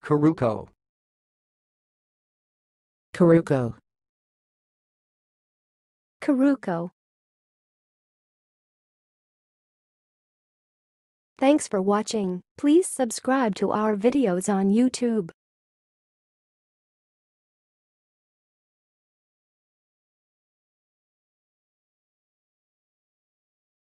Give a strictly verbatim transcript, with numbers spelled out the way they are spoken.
coruco, coruco, coruco. Thanks for watching. Please subscribe to our videos on YouTube.